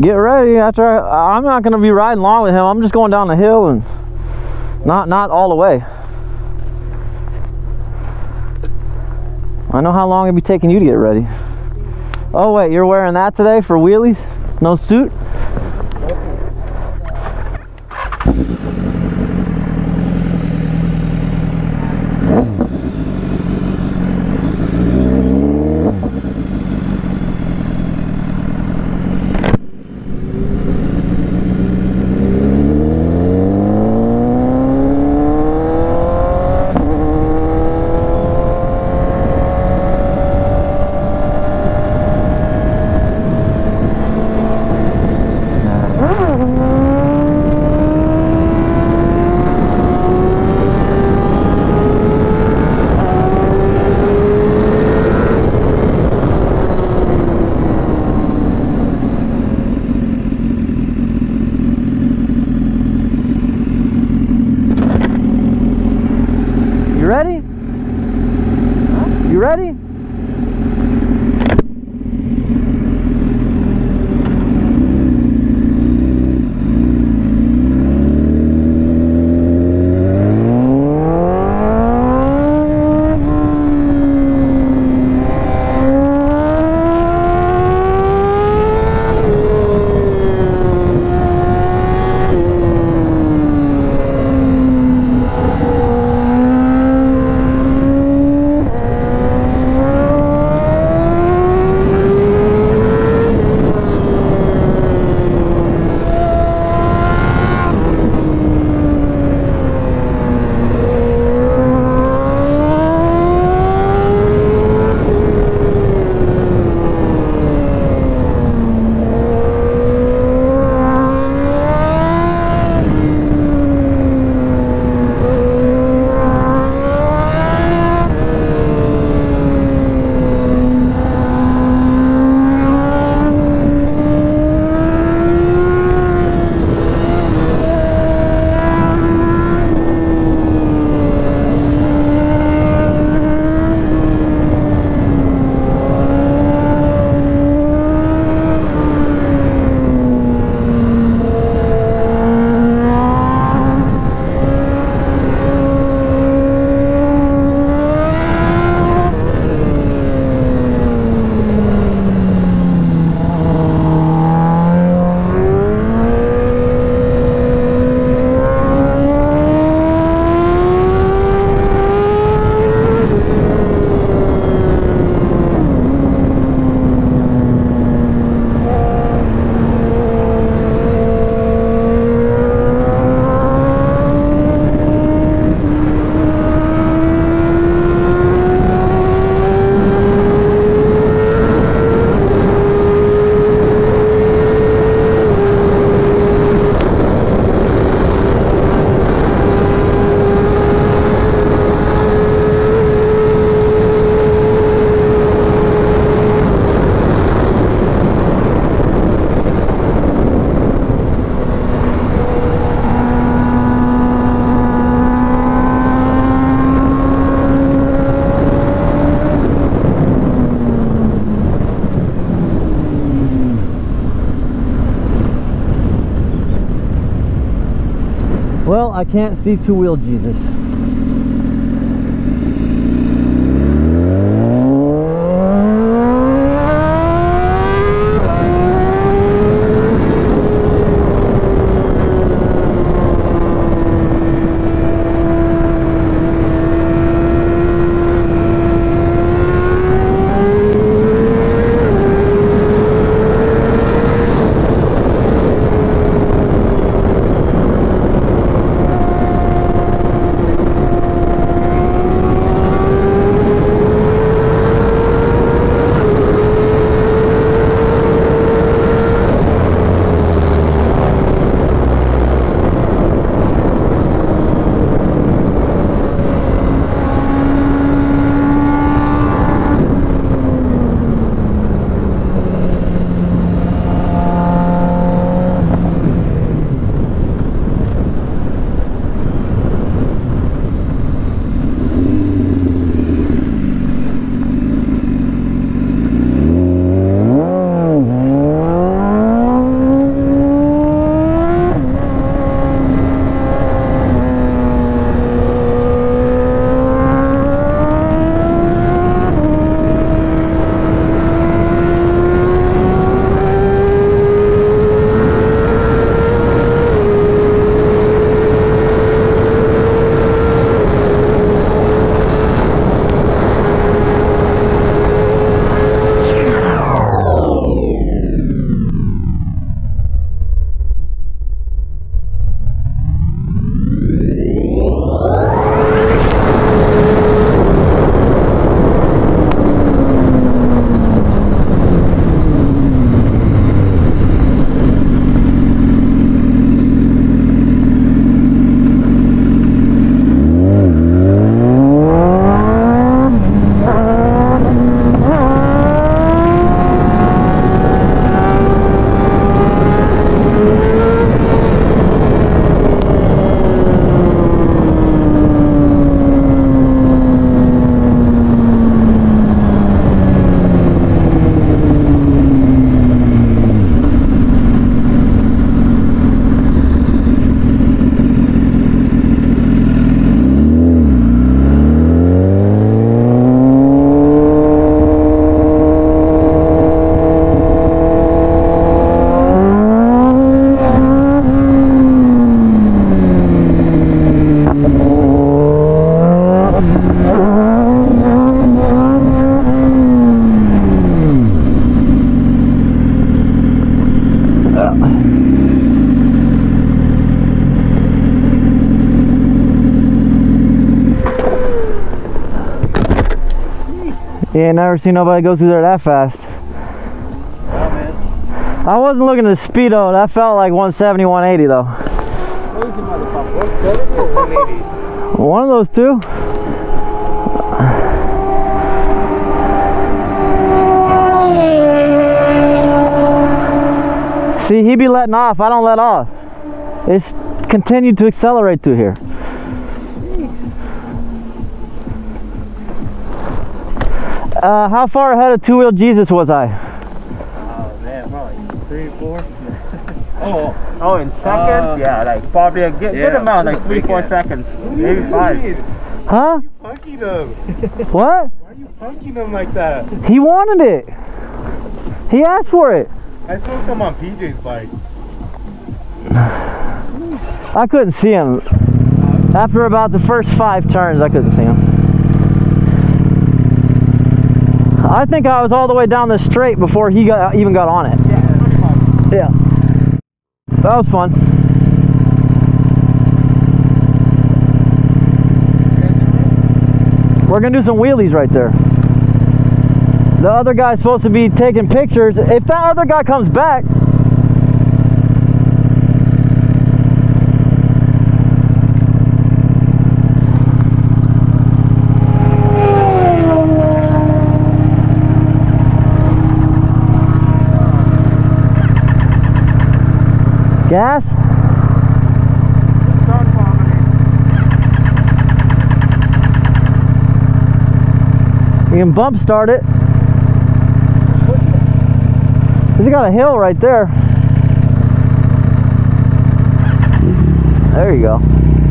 get ready. I'm not going to be riding long with him. I'm just going down the hill and not all the way. I know how long it'd be taking you to get ready. Oh wait, you're wearing that today for wheelies? No suit? You ready? You ready? Well, I can't see two-wheel Jesus. You ain't never seen nobody go through there that fast. I wasn't looking at the speedo. That felt like 170, 180 though. Crazy motherfucker. 170 or 180? One of those two. See, he be letting off. I don't let off. It's continued to accelerate through here. How far ahead of Two Wheel Jesus was I? Oh man, probably 3 or 4. Oh, in seconds? Yeah, like probably a good amount, like 3-4 seconds, maybe 5. Huh? Why are you punking him? What? Why are you punking him like that? He wanted it. He asked for it. I smoked him on PJ's bike. I couldn't see him. After about the first 5 turns, I couldn't see him. I think I was all the way down the straight before he even got on it. Yeah, 25. Yeah. That was fun. We're gonna do some wheelies right there. The other guy's supposed to be taking pictures. If that other guy comes back, gas? You can bump start it. Cause it got a hill right there. There you go.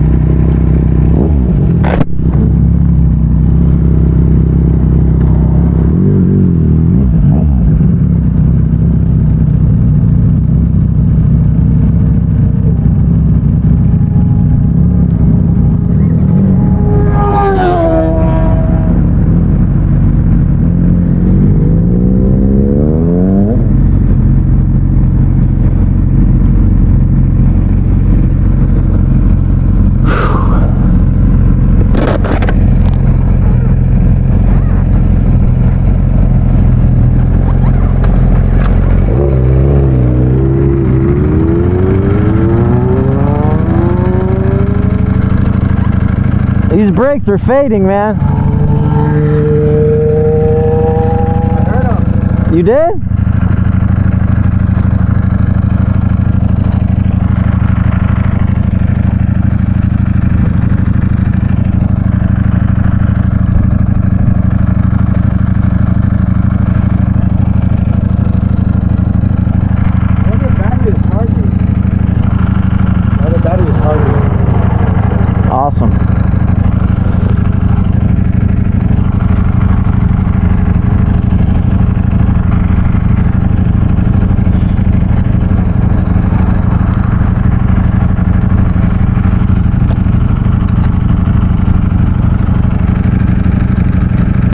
These brakes are fading, man. I heard him. You did?